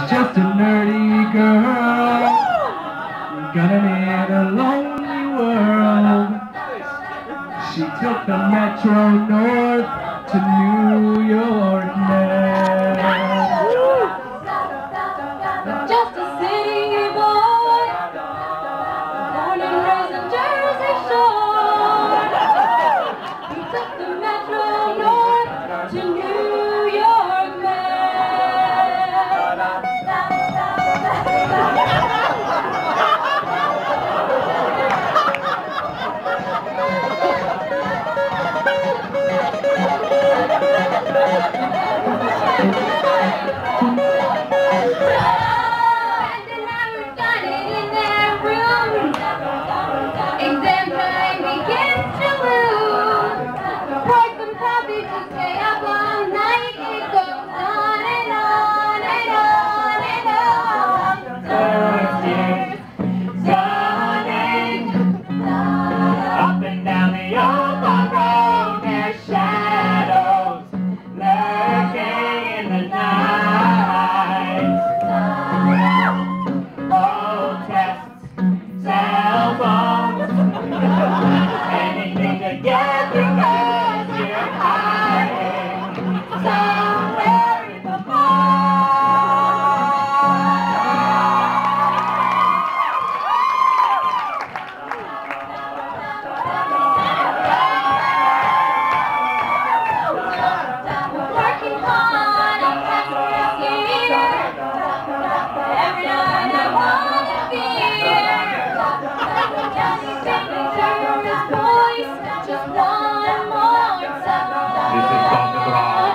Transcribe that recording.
just a nerdy girl, gunning in a lonely world. She took the Metro North to New York now. Just a city boy, born and raised in Jersey Shore. He took the Metro North to New York exam time begins to lose. Pour some coffee to stay up all night. It goes on and on and on and on. First year's gunning up and down the old road. There's shadows lurking in the night. Old tests, cell phones, anything to get through 'cause you're hiding somewhere in the working hard on past years. Every night I want to fear. Johnny signature his voice just one more time. This is Bob the Bra.